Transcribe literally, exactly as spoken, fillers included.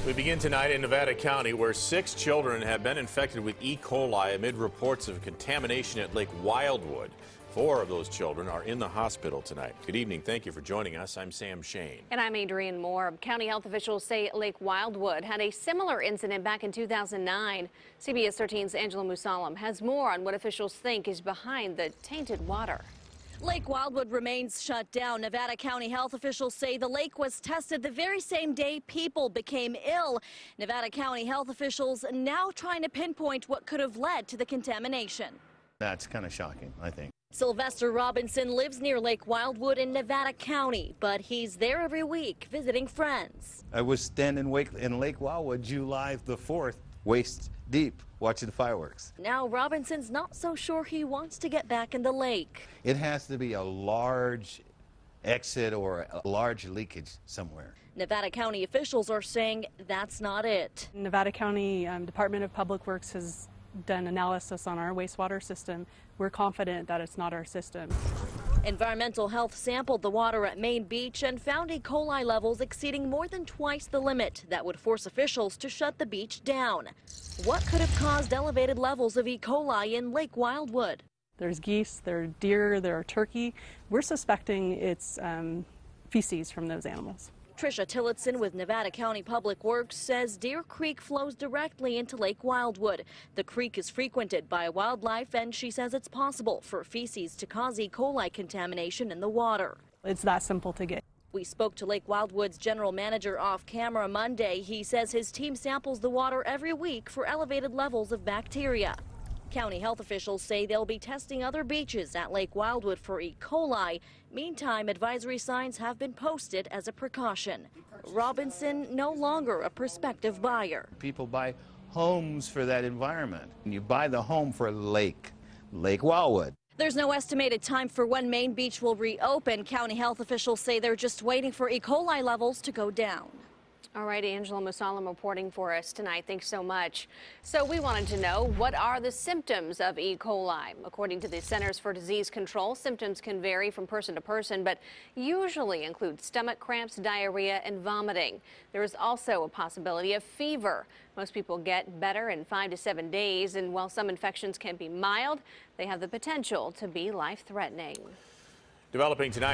We begin tonight in Nevada County, where six children have been infected with E. coli amid reports of contamination at Lake Wildwood. Four of those children are in the hospital tonight. Good evening. Thank you for joining us. I'm Sam Shane. And I'm Adrienne Moore. County health officials say Lake Wildwood had a similar incident back in two thousand nine. C B S thirteen's Angela Musalem has more on what officials think is behind the tainted water. Lake Wildwood remains shut down. Nevada County health officials say the lake was tested the very same day people became ill. Nevada County health officials now trying to pinpoint what could have led to the contamination. That's kind of shocking, I think. Sylvester Robinson lives near Lake Wildwood in Nevada County, but he's there every week visiting friends. I was standing wake in Lake Wildwood July the fourth, waist deep, watching the fireworks. Now Robinson's not so sure he wants to get back in the lake. It has to be a large exit or a large leakage somewhere. Nevada County officials are saying that's not it. Nevada County um, Department of Public Works has done analysis on our wastewater system. We're confident that it's not our system. Environmental Health sampled the water at Main Beach and found E. coli levels exceeding more than twice the limit that would force officials to shut the beach down. What could have caused elevated levels of E. coli in Lake Wildwood? There's geese, there are deer, there are turkey. We're suspecting it's um, feces from those animals. Tricia Tillotson with Nevada County Public Works says Deer Creek flows directly into Lake Wildwood. The creek is frequented by wildlife, and she says it's possible for feces to cause E. coli contamination in the water. It's that simple to get. We spoke to Lake Wildwood's general manager off camera Monday. He says his team samples the water every week for elevated levels of bacteria. County health officials say they'll be testing other beaches at Lake Wildwood for E. coli. Meantime, advisory signs have been posted as a precaution. Robinson no longer a prospective buyer. People buy homes for that environment. And you buy the home for Lake, Lake Wildwood. There's no estimated time for when Main Beach will reopen. County health officials say they're just waiting for E. coli levels to go down. All right, Angela Musalem reporting for us tonight. Thanks so much. So we wanted to know, what are the symptoms of E. coli? According to the Centers for Disease Control, symptoms can vary from person to person, but usually include stomach cramps, diarrhea, and vomiting. There is also a possibility of fever. Most people get better in five to seven days, and while some infections can be mild, they have the potential to be life-threatening. Developing tonight.